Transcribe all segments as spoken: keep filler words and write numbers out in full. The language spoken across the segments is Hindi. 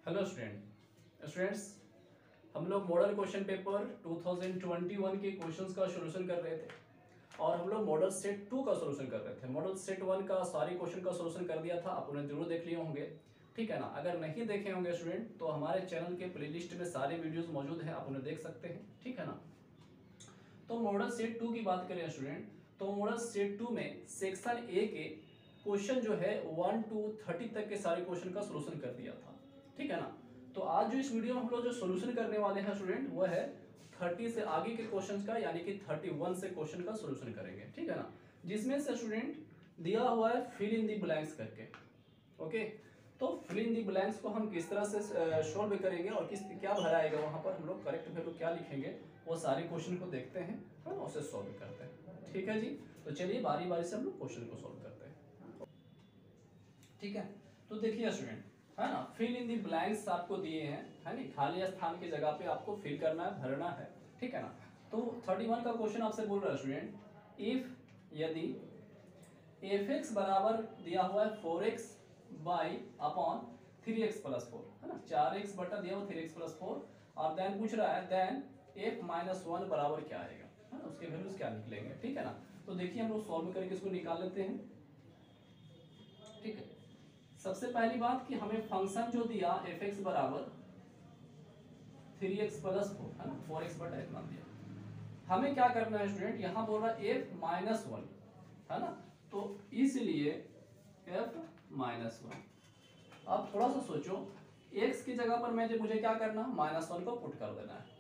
हेलो स्टूडेंट स्टूडेंट्स हम लोग मॉडल क्वेश्चन पेपर दो हज़ार इक्कीस के क्वेश्चंस का सॉल्यूशन कर रहे थे और हम लोग मॉडल सेट टू का सॉल्यूशन कर रहे थे। मॉडल सेट वन का सारी क्वेश्चन का सॉल्यूशन कर दिया था, आप उन्हें जरूर देख लिए होंगे, ठीक है ना। अगर नहीं देखे होंगे स्टूडेंट तो हमारे चैनल के प्लेलिस्ट में सारे वीडियोस मौजूद हैं, आप उन्हें देख सकते हैं, ठीक है ना। तो मॉडल सेट टू की बात करें स्टूडेंट, तो मॉडल सेट टू में सेक्शन ए के क्वेश्चन जो है वन टू थर्टी तक के सारे क्वेश्चन का सॉल्यूशन कर दिया था, ठीक है ना। तो आज जो इस वीडियो में हम लोग जो सॉल्यूशन करने वाले हैं स्टूडेंट वो है तीस से आगे के क्वेश्चंस का, यानी कि इकतीस से क्वेश्चन का सॉल्यूशन करेंगे, ठीक है ना। जिसमें से स्टूडेंट दिया हुआ है फिल इन दी ब्लैंक्स करके, ओके। तो फिल इन दी ब्लैंक्स को हम किस तरह से सॉल्व करेंगे और किस क्या भराएगा वहां पर, हम लोग करेक्ट वैल्यू क्या लिखेंगे, वो सारे क्वेश्चन को देखते हैं और उसे सॉल्व करते हैं, ठीक है जी। तो चलिए बारी बारी से हम लोग क्वेश्चन को सॉल्व करते हैं, ठीक है। तो देखिए स्टूडेंट, है ना, फिल इन दी ब्लैंक्स आपको दिए हैं, है ना, खाली स्थान की जगह पे आपको फिल करना है, भरना है, ठीक है ना। तो इकतीस का क्वेश्चन आपसे बोल रहा है स्टूडेंट, इफ यदि एफ एक्स बराबर दिया हुआ है four X by upon three X plus four, है ना, चार एक्स बटा दिया हुआ थ्री एक्स प्लस फोर, और देन पूछ रहा है देन एफ माइनस वन बराबर क्या आएगा, है ना, उसके वैल्यूज क्या निकलेंगे, ठीक है ना। तो देखिए हम लोग सॉल्व करके इसको निकाल लेते हैं, ठीक है। सबसे पहली बात कि हमें फंक्शन जो दिया एफ एक्स बराबर थ्री एक्स प्लस फोर, है ना, फोर एक्स बटा इतना दिया, हमें क्या करना है स्टूडेंट, यहां बोल रहा है एफ माइनस वन, है ना, तो इसलिए एफ माइनस वन। अब थोड़ा सा सोचो, एक्स की जगह पर मैं मुझे क्या करना, माइनस वन को पुट कर देना है,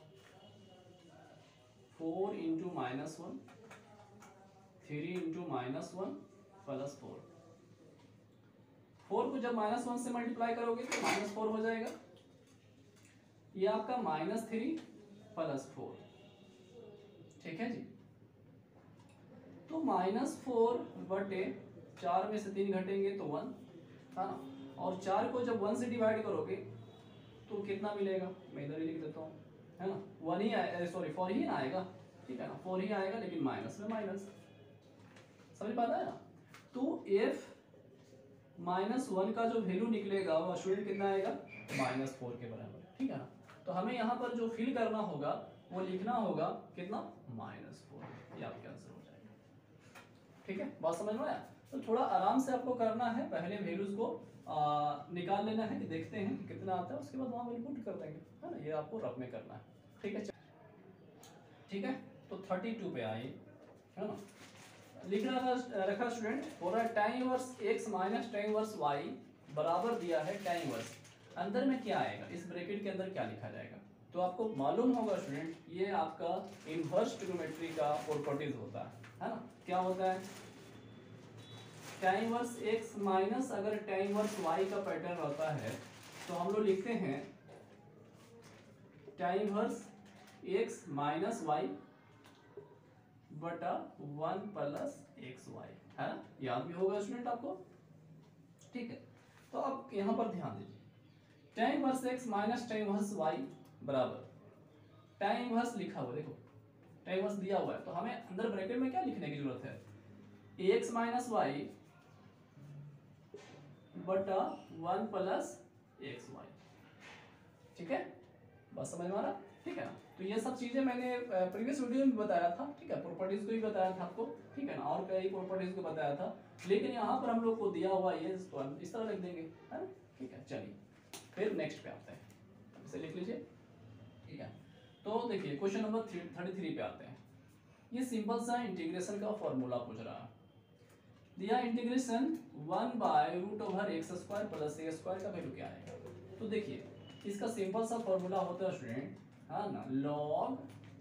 four into minus one, three into minus one plus four. Four को जब माइनस वन से मल्टीप्लाई करोगे तो माइनस फोर हो जाएगा, ये आपका माइनस थ्री प्लस फोर, ठीक है जी। तो माइनस फोर बटे चार में से तीन घटेंगे तो वन, है ना, और चार को जब वन से डिवाइड करोगे तो कितना मिलेगा, मैं इधर ही लिख देता हूँ, है ना, वन ही आएगा, सॉरी फोर ही ना आएगा, ठीक है ना, फोर ही आएगा, लेकिन माइनस में माइनस, समझ पाता है ना। तो एफ माइनस वन का जो वैल्यू निकलेगा वो स्टूडेंट कितना आएगा, माइनस फोर के बराबर, ठीक है ना। तो हमें यहाँ पर जो फिल करना होगा वो लिखना होगा कितना, माइनस फोर, ये आपका आंसर हो जाएगा, ठीक है। बात समझ में आया। तो थोड़ा आराम से आपको करना है, पहले वैल्यूज को आ, निकाल लेना है कि देखते हैं कि कितना आता है, उसके बाद वहां इनपुट कर देंगे, है ना, ये आपको रफ में करना है, ठीक है, ठीक है। तो थर्टी टू पे आइए, है ना, लिखना रखा स्टूडेंट, हो रहा है tan inverse x minus tan inverse y बराबर दिया है tan इनवर्स, अंदर में क्या आएगा, इस ब्रैकेट के अंदर क्या लिखा जाएगा। तो आपको मालूम होगा स्टूडेंट, ये आपका इनवर्स ट्रिग्नोमेट्री का प्रॉपर्टीज होता है, है ना, क्या होता है, tan इनवर्स x माइनस अगर tan इनवर्स y का पैटर्न होता है तो हम लोग लिखते हैं tan inverse x minus y बटा वन प्लस एक्स वाई, है ना, याद भी होगा स्टूडेंट आपको, ठीक है। तो अब यहां पर ध्यान दीजिए, tan inverse x minus tan inverse y बराबर tan इनवर्स लिखा हुआ, देखो tan इनवर्स दिया हुआ है, तो हमें अंदर ब्रैकेट में क्या लिखने की जरूरत है, x माइनस वाई बटा वन प्लस एक्स वाई, ठीक है, बस समझ में आ रहा, ठीक है ना। तो ये सब चीजें मैंने प्रीवियस वीडियो में बताया था, ठीक है, प्रॉपर्टीज को भी बताया था आपको, ठीक है ना, और कई प्रॉपर्टीज को बताया था, लेकिन यहाँ पर हम लोग को दिया हुआ ये इसको हम इस तरह लिख देंगे, है ना, ठीक है। चलिए फिर नेक्स्ट पे आते हैं, इसे लिख लीजिए, ठीक है। तो देखिए क्वेश्चन नंबर थर्टी थ्री पे आते हैं, ये सिंपल सा इंटीग्रेशन का फॉर्मूला पूछ रहा है, दिया integration one by root over X square plus A square का वैल्यू क्या आएगा। तो देखिए इसका सिंपल सा फॉर्मूला होता है स्टूडेंट, है ना, log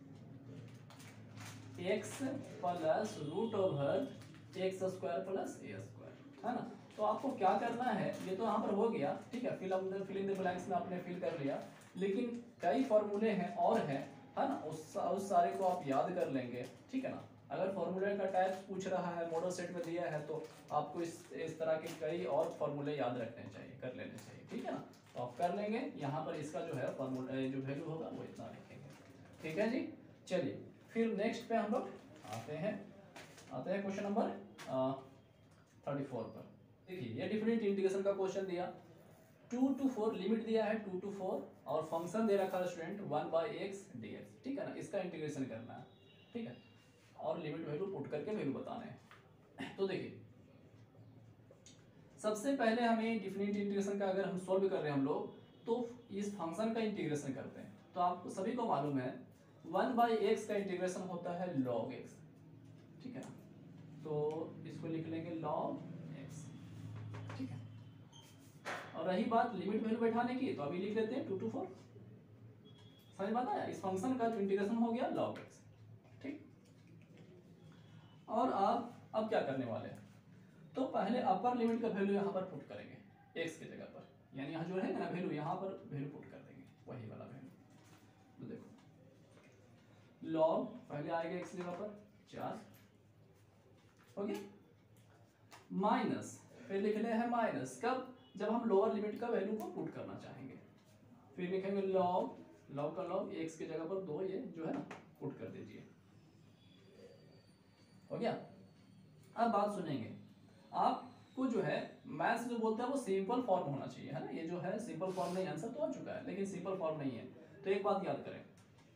X plus root over X square plus A square, है ना। तो आपको क्या करना है, ये तो यहाँ पर हो गया, ठीक है, fill up fill in the blanks में आपने फिल कर लिया, लेकिन कई फॉर्मूले हैं और हैं, है ना, उस उस सारे को आप याद कर लेंगे, ठीक है ना। अगर फॉर्मूले का टाइप पूछ रहा है, मॉडल सेट में दिया है, तो आपको इस इस तरह के कई और फॉर्मूले याद रखने चाहिए, कर लेने चाहिए, ठीक है ना। तो आप कर लेंगे, यहाँ पर इसका जो है फॉर्मूला जो वैल्यू होगा वो इतना लिखेंगे, ठीक है जी। चलिए फिर नेक्स्ट पे हम लोग आते हैं आते हैं क्वेश्चन नंबर थर्टी फोर पर। देखिए ये डिफरेंट इंटीग्रेशन का क्वेश्चन दिया, टू टू फोर लिमिट दिया है, टू टू फोर, और फंक्शन दे रखा है student one by X D X, ठीक है ना, इसका इंटीग्रेशन करना है, ठीक है, और लिमिट वैल्यू पुट करके वैल्यू बताना है। तो देखिए सबसे पहले हमें डिफिनिट इंटीग्रेशन का अगर हम सॉल्व कर रहे हैं हम लोग, तो इस फंक्शन का इंटीग्रेशन करते हैं। तो आपको सभी को मालूम है वन बाई एक्स का इंटीग्रेशन होता है लॉग एक्स, ठीक है ना, तो इसको लिख लेंगे लॉग एक्स, ठीक है। और रही बात लिमिट वैल्यू बैठाने की, तो अभी लिख लेते हैं टू टू फोर, समझ बात आया, इस फंक्शन का जो इंटीग्रेशन हो गया लॉग एक्स, ठीक। और आप अब क्या करने वाले हैं, तो पहले अपर लिमिट का वैल्यू यहाँ पर पुट करेंगे एक्स की जगह पर, यानी यहाँ जो रहेगा ना वैल्यू, यहाँ पर वैल्यू पुट कर देंगे वही वाला वैल्यू। तो देखो लॉग पहले आएगा एक्स जगह पर चार, हो गया, माइनस, फिर लिख ले है माइनस, कब, जब हम लोअर लिमिट का वैल्यू को पुट करना चाहेंगे, फिर लिखेंगे लॉग, लॉग का लॉग एक्स की जगह पर दो, ये जो है ना पुट कर दीजिए, हो गया। अब बात सुनेंगे, आपको जो है मैथ्स जो बोलते हैं वो सिंपल फॉर्म होना चाहिए, है ना, ये जो है सिंपल फॉर्म नहीं, आंसर तो आ चुका है लेकिन सिंपल फॉर्म नहीं है। तो एक बात याद करें,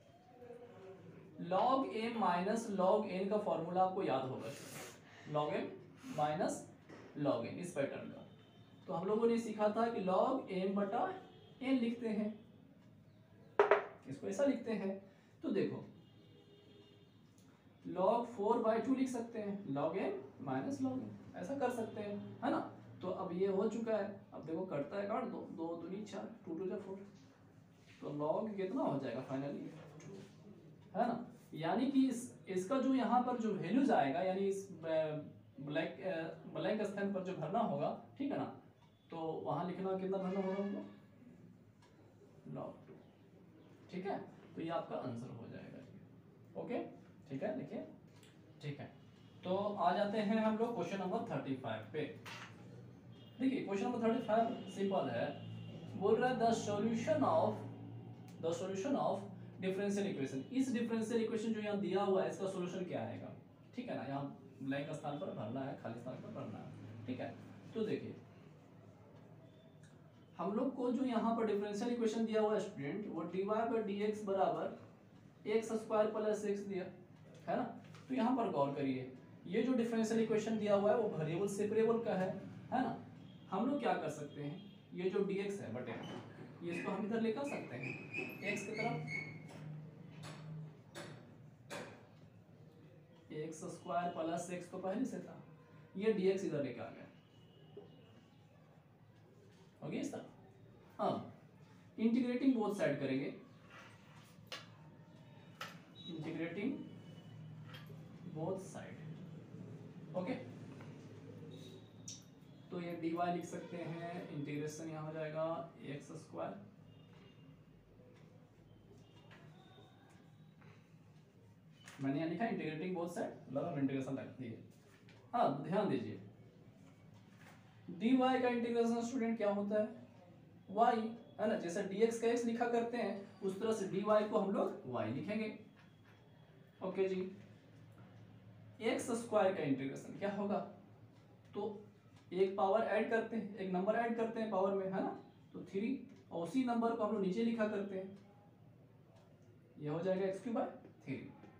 log M minus log N का फॉर्मूला आपको याद होगा, log M minus log N, इस पैटर्न का। तो हम लोगों ने सीखा था कि लॉग एम बटा एन लिखते हैं, इसको ऐसा लिखते हैं। तो देखो लॉग फोर बाई टू लिख सकते हैं, log M minus log N, ऐसा कर सकते हैं, है ना। तो अब ये हो चुका है, अब देखो कटता है, काट दो, दो दूनी चार, टू टू जा फोर, तो लॉग कितना हो जाएगा फाइनली, है ना। यानी कि इस इसका जो यहाँ पर जो वैल्यूज आएगा, यानी इस ब्लैक ब्लैक स्थान पर जो भरना होगा, ठीक है ना, तो वहाँ लिखना कितना भरना होगा हमको, लॉग टू, ठीक है। तो ये आपका आंसर हो जाएगा, ओके, ठीक है, लिखिए, ठीक है। तो आ जाते हैं हम लोग क्वेश्चन नंबर थर्टी फाइव पे। देखिए question number thirty five simple है, बोल रहा है the solution of the solution of differential equation. इस डिफरेंशियल इक्वेशन जो यहाँ दिया हुआ है इसका सॉल्यूशन क्या आएगा, ठीक है ना, यहाँ ब्लैंक स्थान पर भरना है, खाली स्थान पर भरना है, ठीक है। तो देखिए हम लोग को जो यहाँ पर डिफरेंशियल इक्वेशन दिया हुआ है स्टूडेंट, वो D Y by D X बराबर एक्स स्क्वायर प्लस एक्स दिया है ना। तो यहाँ पर गौर करिए, ये जो डिफरेंशियल इक्वेशन दिया हुआ है वो वेरिएबल सेपरेबल का है है ना। हम लोग क्या कर सकते हैं, ये जो dx है बटे, ये इसको हम इधर लेकर सकते हैं x की तरफ, एक्स स्क्वायर प्लस एक्स तो पहले से था, ये dx इधर लेकर आ गया, हो गया इस तरह। हाँ, इंटीग्रेटिंग बोथ साइड करेंगे, इंटीग्रेटिंग बोथ साइड, ओके। तो ये dy लिख सकते हैं, इंटीग्रेशन यहाँ हो जाएगा एक्स स्क्वायर मैंने यहाँ लिखा इंटीग्रेटिंग बोथ साइड, मतलब इंटीग्रेशन रख दिए। हाँ ध्यान दीजिए, dy का इंटीग्रेशन स्टूडेंट क्या होता है, y, है ना, जैसे dx का x लिखा करते हैं उस तरह से dy को हम लोग y लिखेंगे, ओके जी। एक्स स्क्वायर का इंटीग्रेशन क्या होगा, तो एक पावर ऐड करते हैं, एक नंबर ऐड करते हैं पावर में, है ना, तो थ्री, और उसी नंबर को हम लोग नीचे लिखा करते हैं, ये हो जाएगा X cube by three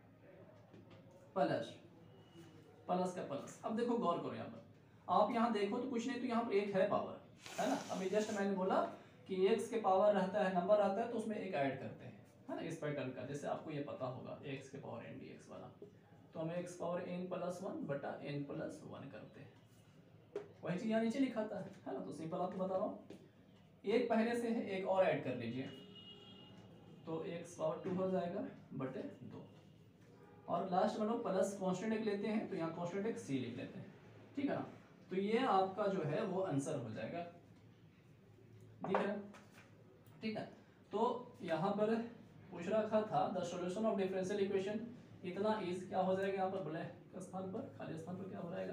plus plus का प्लस। अब देखो गौर करो यहाँ पर, आप यहाँ देखो तो कुछ नहीं, तो यहाँ पर एक है पावर, है ना। अभी जस्ट मैंने बोला कि एक्स के पावर रहता है, नंबर आता है तो उसमें एक ऐड करते हैं, है ना, इस पैटर्न का, जैसे आपको ये पता होगा एक्स के पावर एन डी एक्स वाला, तो हम X power N plus one बटा एन प्लस वन करते हैं, वही चीज यहाँ नीचे लिखा था, है ना। तो सिंपल आपको बता रहा हूँ, एक पहले से है, एक और ऐड कर लीजिए, तो एक्स पावर टू हो जाएगा बटे दो, और लास्ट में लोग प्लस कॉन्स्टेंट एक लेते हैं, तो यहाँ कॉन्स्टेंट एक सी लिख लेते हैं, ठीक है ना। तो ये आपका जो है वो आंसर हो जाएगा, दिख रहा है, ठीक है। तो यहाँ पर पूछ रखा था the solution of differential equation, इतना इज क्या हो जाएगा, यहाँ पर ब्लैक स्थान पर, खाली स्थान पर क्या हो जाएगा,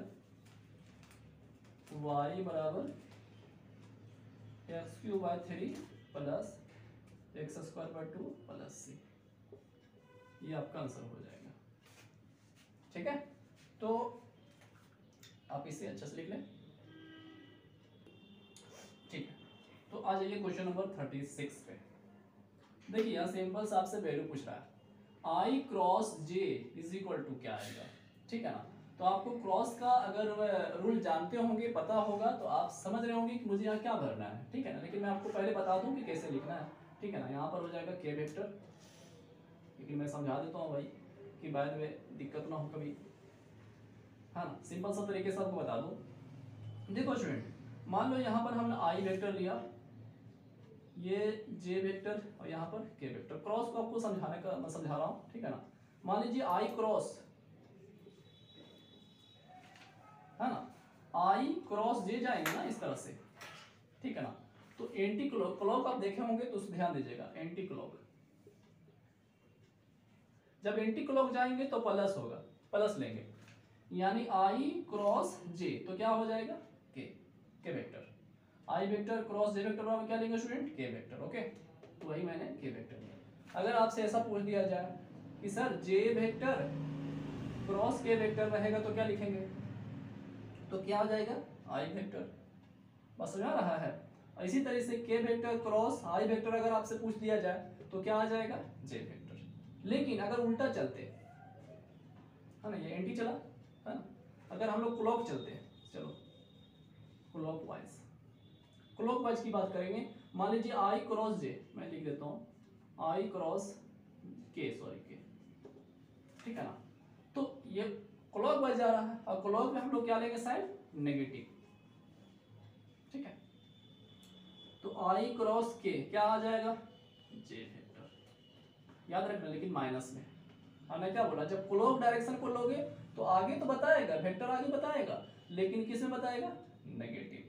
y बराबर X cube by three plus X square by two plus C, ये आपका आंसर हो जाएगा, ठीक है। तो आप इसे अच्छे से लिख लें, ठीक है। तो आ जाइए क्वेश्चन नंबर थर्टी सिक्स पे। देखिए यहाँ सिंपल सा आपसे वैल्यू पूछ रहा है I cross J is equal to क्या आएगा, ठीक है ना। तो आपको क्रॉस का अगर रूल जानते होंगे, पता होगा, तो आप समझ रहे होंगे कि मुझे यहाँ क्या भरना है, ठीक है ना। लेकिन मैं आपको पहले बता दूं कि कैसे लिखना है, ठीक है ना। यहाँ पर हो जाएगा के वेक्टर, लेकिन मैं समझा देता हूँ भाई कि बाद में दिक्कत ना हो कभी, हाँ ना। सिंपल सा तरीके से आपको बता दूं। देखो स्टूडेंट, मान लो यहाँ पर हमने आई वेक्टर लिया, ये जे वेक्टर और यहाँ पर के वेक्टर। क्रॉस को आपको समझाने का मैं समझा रहा हूँ, ठीक है ना। मान लीजिए आई क्रॉस, है ना, आई क्रॉस जे जाएंगे ना इस तरह से, ठीक है ना। तो एंटी क्लॉक, क्लॉक आप देखे होंगे तो ध्यान दीजिएगा, एंटी क्लॉक। जब एंटी क्लॉक जाएंगे तो प्लस होगा, प्लस लेंगे, यानी आई क्रॉस जे तो क्या हो जाएगा K, K vector. I vector cross J vector बराबर क्या लेंगे स्टूडेंट, के वेक्टर। ओके, तो वही मैंने के वेक्टर लिया। अगर आपसे ऐसा पूछ दिया जाए कि sir J vector cross K vector रहेगा तो क्या लिखेंगे, तो क्या हो जाएगा आई वेक्टर। बस समझ रहा है। इसी तरह से के वेक्टर क्रॉस आई वेक्टर अगर आपसे पूछ दिया जाए तो क्या आ जाएगा, जे वेक्टर। लेकिन अगर उल्टा चलते, है ना, ये एंटी चला, है ना। अगर हम लोग क्लॉक चलते हैं, चलो क्लॉक वाइज, क्लॉक वाइज की बात करेंगे। मान लीजिए आई क्रॉस जे, मैं लिख देता हूँ आई क्रॉस के, सॉरी के, ठीक है ना। तो ये क्लॉक वाइज जा रहा है, और क्लॉक में हम लोग क्या लेंगे, साइड नेगेटिव, ठीक है। तो आई क्रॉस के क्या आ जाएगा, जे वेक्टर, याद रखना, लेकिन माइनस में। हमने क्या बोला, जब क्लॉक डायरेक्शन को लोगे तो आगे तो बताएगा, वेक्टर आगे बताएगा, लेकिन किस में बताएगा, नेगेटिव।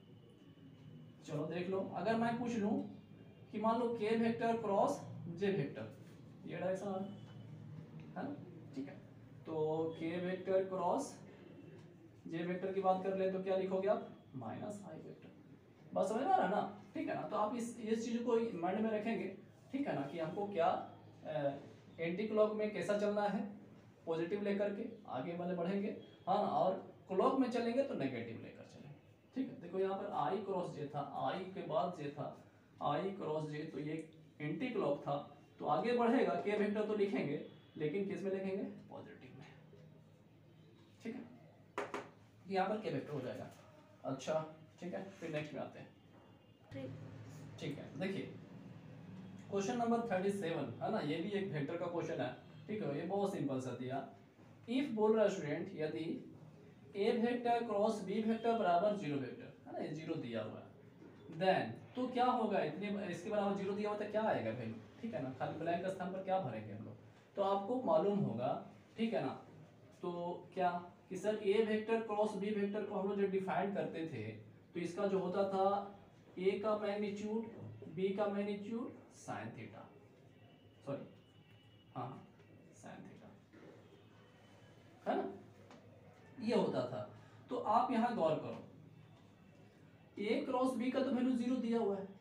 चलो देख लो, अगर मैं पूछ लूं कि मान लो K vector cross J vector, ये डायरेक्शन आ रहा है ना, ठीक है। तो के वेक्टर क्रॉस जे वेक्टर की बात कर ले तो क्या लिखोगे आप, माइनस आई वेक्टर। बस समझ में आ रहा है ना, ठीक है ना। तो आप इस इस चीज को माइंड में रखेंगे, ठीक है ना, कि हमको क्या एंटी क्लॉक में कैसा चलना है, पॉजिटिव लेकर के आगे वाले बढ़ेंगे, हाँ ना, और क्लॉक में चलेंगे तो नेगेटिव लेकर चलेंगे, ठीक है। देखो यहाँ पर आई क्रॉस जे था, आई के बाद जे था, आई क्रॉस जे, तो ये एंटी क्लॉक था, तो आगे बढ़ेगा, के वेक्टर तो लिखेंगे, लेकिन किस में लिखेंगे, पॉजिटिव में, ठीक है। यहाँ पर के वेक्टर हो जाएगा। अच्छा, ठीक है, फिर नेक्स्ट में आते हैं, ठीक है। देखिए क्वेश्चन नंबर थर्टी सेवन, है ना, ये भी एक वेक्टर का क्वेश्चन है, ठीक है। ये बहुत सिंपल सा दिया। इफ बोल रहा है स्टूडेंट, यदि A vector cross B vector बराबर जीरो वेक्टर, है ना, ये जीरो दिया हुआ है, देन तो क्या होगा, इतने इसके बराबर जीरो दिया हुआ था, क्या आएगा वैल्यू, ठीक है ना। खाली ब्लैंक स्थान पर क्या भरेंगे हम लोग, तो आपको मालूम होगा, ठीक है ना। तो क्या कि sir A vector cross B vector को हम लोग जो डिफाइन करते थे, तो इसका जो होता था ए का मैग्नीट्यूड बी का मैग्नीट्यूड साइन थीटा, सॉरी हाँ साइन थीटा, है ना, ये होता था। तो आप यहां गौर करो, ए क्रॉस बी का तो वैल्यू जीरो दिया हुआ है,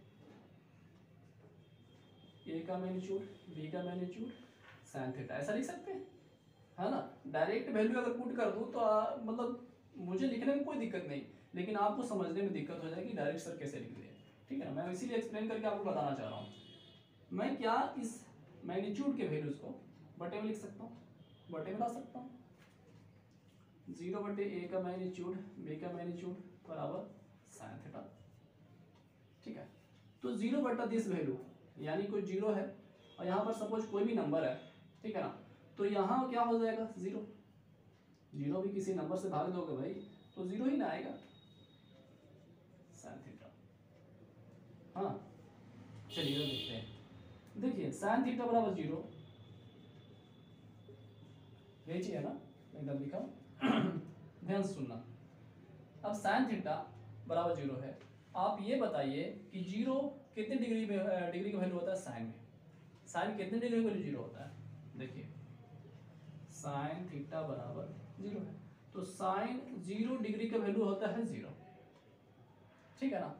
ए का मैग्नीट्यूड बी का मैग्नीट्यूड साइन थीटा, ऐसा लिख सकते हैं, है ना। डायरेक्ट वैल्यू अगर पुट कर दूं तो आ, मतलब मुझे लिखने में कोई दिक्कत नहीं, लेकिन आपको समझने में दिक्कत हो जाएगी डायरेक्ट सर कैसे लिख दिए, ठीक है ना। मैं इसीलिए एक्सप्लेन करके आपको बताना चाह रहा हूँ। मैं क्या इस मैग्नीट्यूड के वैल्यूज को बटे में लिख सकता हूँ, बटे में ला सकता हूँ, जीरो बटे ए का मैग्नीट्यूड बी का मैग्नीट्यूड बराबर साइन थीटा, ठीक है। तो जीरो बटा दिस वैल्यू, यानी कोई जीरो है और यहाँ पर सपोज कोई भी नंबर है, ठीक है ना, तो यहाँ क्या हो जाएगा, जीरो। जीरो भी किसी नंबर से भाग दोगे भाई तो जीरो ही ना आएगा, साइन थीटा, हाँ। चलिए देखते हैं, देखिए साइन थीटा बराबर जीरो, यही चीज है ना, एकदम लिखा ध्यान से सुनना। अब साइन थीटा बराबर जीरो है, आप ये बताइए कि जीरो कितने डिग्री में डिग्री का वैल्यू होता है साइन में, साइन कितने डिग्री का वैल्यू जीरो होता है, देखिए साइन थीटा बराबर जीरो है, तो साइन जीरो डिग्री का वैल्यू होता है जीरो, ठीक है ना।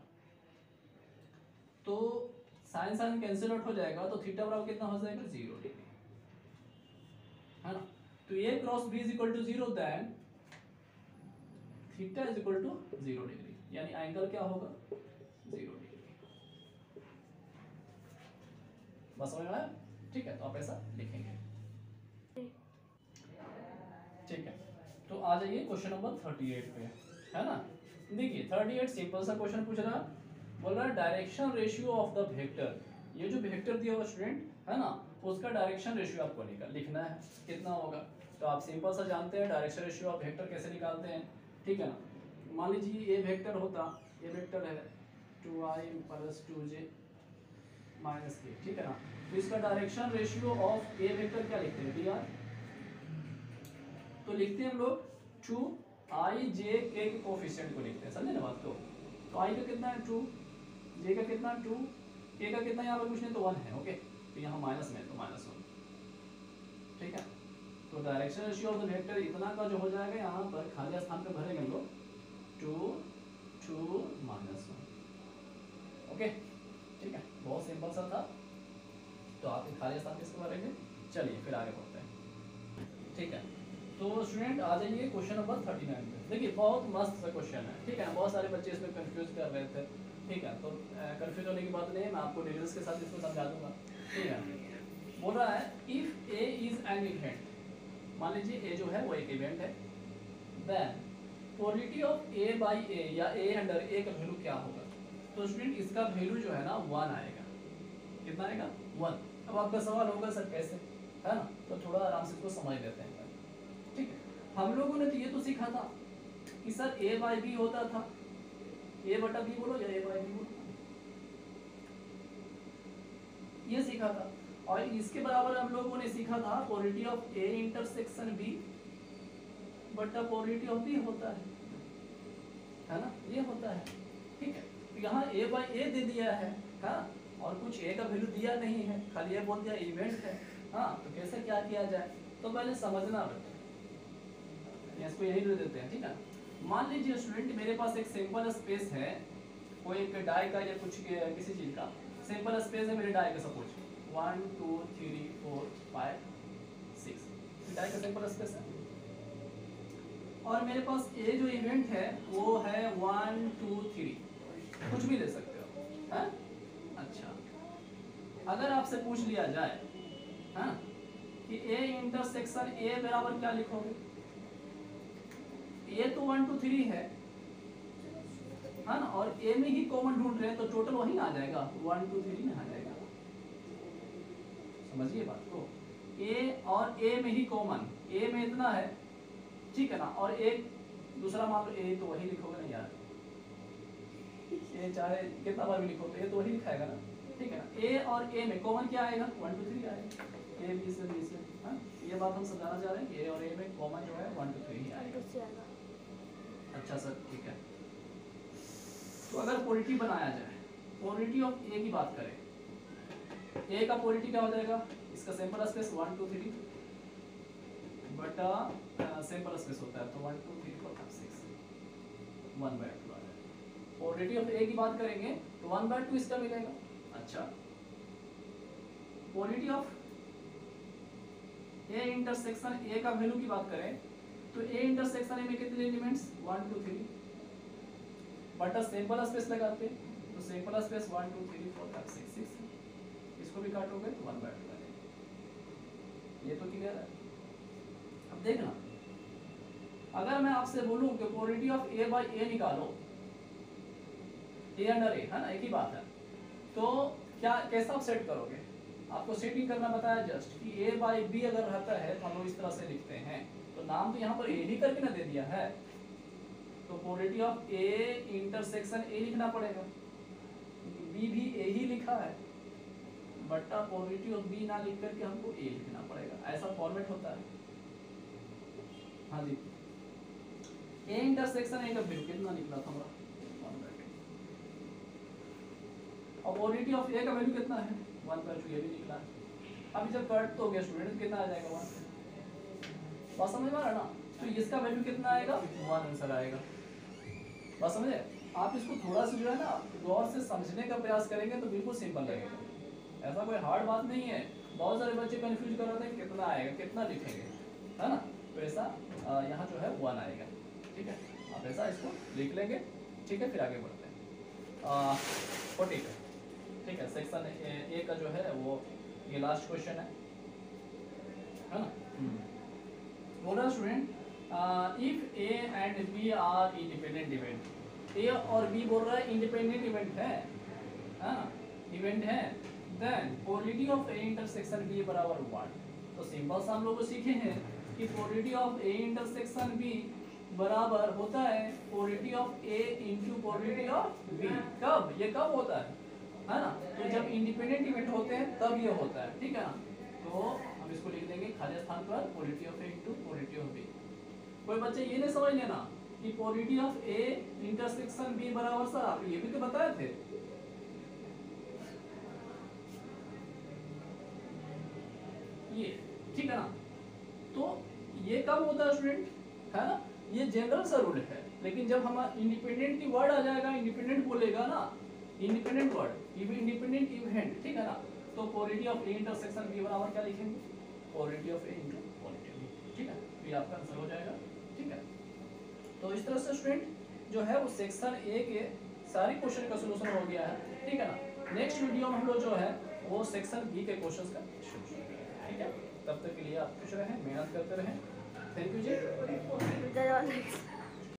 तो साइन साइन कैंसिल आउट हो जाएगा, तो थीटा बराबर कितना हो जाएगा, जीरो डिग्री, है ना। तो A cross B is equal to zero, then theta is equal to zero degree, यानी एंगल क्या होगा, जीरो डिग्री, बस समझ में आया? ठीक है, तो आप ऐसा लिखेंगे। ठीक है, तो आ जाइए क्वेश्चन नंबर थर्टी एट पे, है ना। देखिए थर्टी एट सिंपल सा क्वेश्चन पूछ रहा, बोल रहा direction ratio of the vector. ये जो वेक्टर दिया हुआ स्टूडेंट है ना, उसका डायरेक्शन रेशियो आपको निकाल लिखना है, कितना होगा। तो आप सिंपल सा जानते हैं डायरेक्शन रेशियो ऑफ वेक्टर कैसे निकालते हैं, ठीक है ना। मान लीजिए ये वेक्टर होता, ये वेक्टर है two I plus two J minus K, ठीक है ना। तो इसका direction ratio of A vector क्या लिखते हैं, डी आर। तो लिखते हैं हम लोग टू आई जे के कोफिशिएंट को लिखते हैं, समझे ना बात को। तो आई का कितना है टू, जे का कितना टू, के का कितना यहाँ पर कुछ नहीं तो वन है, ओके। तो यहाँ माइनस में तो माइनस वन, ठीक है। तो direction ratio of the vector इतना का जो हो जाएगा यहाँ पर खाली स्थान पे भरेंगे हम लोग two two minus one, okay, ठीक है। बहुत सिंपल सा था, तो आप खाली स्थान किसको भरेंगे। चलिए फिर आगे बढ़ते हैं, ठीक है। तो स्टूडेंट आ जाइए क्वेश्चन नंबर थर्टी नाइन पे। देखिए बहुत मस्त सा क्वेश्चन है, ठीक है। बहुत सारे बच्चे इसमें कंफ्यूज कर रहे थे, ठीक है। तो कंफ्यूज होने की बात नहीं है, मैं आपको डिटेल्स के साथ इसको समझा दूंगा, ठीक है। बोल रहा है if A is an event, मान लीजिए ए जो है वो एक इवेंट है, then probability of A by A या ए अंडर ए का वैल्यू क्या होगा। तो स्टूडेंट इसका वैल्यू जो है ना वन आएगा, कितना आएगा वन। अब आपका सवाल होगा सर कैसे, है ना। तो थोड़ा आराम से इसको समझ लेते हैं, ठीक है। हम लोगों ने तो ये तो सीखा था कि सर ए बाई बी होता था, ए बटा बी बोलो या ए बाई बी बोलो, ये सीखा था। और इसके बराबर हम लोगों ने सीखा था probability of A intersection B बटा प्रोबेबिलिटी ऑफ बी होता है, है ना, ये होता है, ठीक है। तो यहाँ ए बाई ए दे दिया है, हाँ, और कुछ ए का वैल्यू दिया नहीं है, खाली ये बोल दिया इवेंट है, हाँ। तो कैसे क्या किया जाए, तो पहले समझना बेटा, इसको यही दे देते हैं, ठीक है। मान लीजिए स्टूडेंट मेरे पास एक सिंपल स्पेस है, कोई एक डाई का या कुछ किसी चीज का सिंपल स्पेस है मेरे डाई का, suppose one two three four five six die का सिंपल स्पेस है। और मेरे पास ए जो इवेंट है वो है वन टू थ्री, कुछ भी ले सकते हो, है? अच्छा, अगर आपसे पूछ लिया जाए, हाँ, कि ए इंटरसेक्शन ए बराबर क्या लिखोगे। ए तो वन टू थ्री है, है ना, और ए में ही कॉमन ढूंढ रहे हैं, तो टोटल वही आ जाएगा वन टू थ्री में आ जाएगा, समझिए बात को। ए और ए में ही कॉमन, ए में इतना है, ठीक है ना, और एक दूसरा मान लो ए, तो वही लिखोगे ना यार, ए चाहे कितना बार भी लिखो तो ए तो वही लिखाएगा ना, ठीक है ना। ए और ए में कॉमन क्या आएगा, वन टू थ्री आएगा, ए बी से बी से, हाँ। ये बात हम समझाना चाह रहे हैं कि ए और ए में कॉमन जो है वन टू थ्री ही आएगा। अच्छा सर, ठीक है। तो अगर प्रोबेबिलिटी बनाया जाए, प्रोबेबिलिटी ऑफ ए की बात करें, ए का प्रोबेबिलिटी क्या हो जाएगा, इसका sample space one two three बटा सैंपल स्पेस होता है, तो one two three four five six, one by two आ जाएगा। प्रोबेबिलिटी ऑफ ए की बात करेंगे तो वन बाय टू इसका मिलेगा। अच्छा, probability of A intersection A का वैल्यू की बात करें तो ए इंटरसेक्शन ए में कितने एलिमेंट्स, वन टू थ्री बटा सैंपल स्पेस लगाते हैं, तो sample space one two three four five six six, इसको भी काटोगे तो वन बाय टू आ जाएगा। ये तो क्लियर है। अब देखना, अगर मैं आपसे बोलूं कि probability of A by A निकालो, ए अंडर ए, है ना, एक ही बात है, तो क्या कैसा आप सेट करोगे। आपको सेटिंग करना बताया जस्ट कि ए बाई बी अगर रहता है तो हम लोग इस तरह से लिखते हैं, तो नाम तो यहाँ पर ए ही करके ना दे दिया है, तो probability of A intersection A लिखना पड़ेगा, बी भी ए ही लिखा है, बटा प्रोबेबिलिटी ऑफ बी ना लिख करके हमको ए लिखना पड़ेगा, ऐसा फॉर्मेट होता है। हाँ जी, ए इंटरसेक्शन ए का वैल्यू कितना निकला था हमारा, और प्रोबेबिलिटी ऑफ ए का वैल्यू कितना है, वन बाय टू, ये भी निकला है। अभी जब कट तो गया स्टूडेंट, कितना आ जाएगा, वन। बात समझ में आ रहा ना, तो इसका वैल्यू कितना आएगा, वन आंसर आएगा। बात समझे। आप इसको थोड़ा सा जो है ना गौर से समझने का प्रयास करेंगे तो बिल्कुल सिंपल लगेगा, ऐसा कोई हार्ड बात नहीं है। बहुत सारे बच्चे कंफ्यूज कर रहे थे कितना आएगा, कितना लिखेंगे, है ना, तो ऐसा यहाँ जो है वन आएगा, ठीक है। आप ऐसा इसको लिख लेंगे, ठीक है। फिर आगे बढ़ते हैं फोर्टी पे, ठीक है। सेक्शन ए, ए का जो है वो ये लास्ट क्वेश्चन है है ना। बोल रहा student if A and B are independent event, A और बी बोल रहा है इंडिपेंडेंट इवेंट है हाँ इवेंट है, then probability of A intersection B बराबर वन। तो सिंपल सा हम लोग को सीखे हैं कि probability of A intersection B बराबर होता है probability of A into probability of B. कब ये कब होता है है ना, तो जब इंडिपेंडेंट इवेंट होते हैं तब ये होता है, ठीक है ना। तो हम इसको लिख देंगे खाली स्थान पर probability of A into probability of B. कोई बच्चे ये नहीं समझ लेना कि probability of A intersection B बराबर सर आप ये भी तो बताए थे, ये ठीक है ना। तो ये कब होता है स्टूडेंट है ना, ये जनरल सा रूल है, लेकिन जब हम इंडिपेंडेंट की वर्ड आ जाएगा, इंडिपेंडेंट बोलेगा ना, इंडिपेंडेंट वर्ड इंडिपेंडेंट इवेंट, ठीक है ना, तो probability of A intersection B बराबर क्या लिखेंगे, probability of A into probability of B, ठीक है। तो ये आपका आंसर हो जाएगा, ठीक है। तो इस तरह से स्टूडेंट जो है वो सेक्शन ए के सारी क्वेश्चन का सॉल्यूशन हो गया है, ठीक है ना। नेक्स्ट वीडियो में हम लोग जो है वो सेक्शन बी के क्वेश्चंस का सॉल्यूशन करेंगे, ठीक है। तब तक के लिए आप खुश रहें, मेहनत करते रहें। Thank you ji.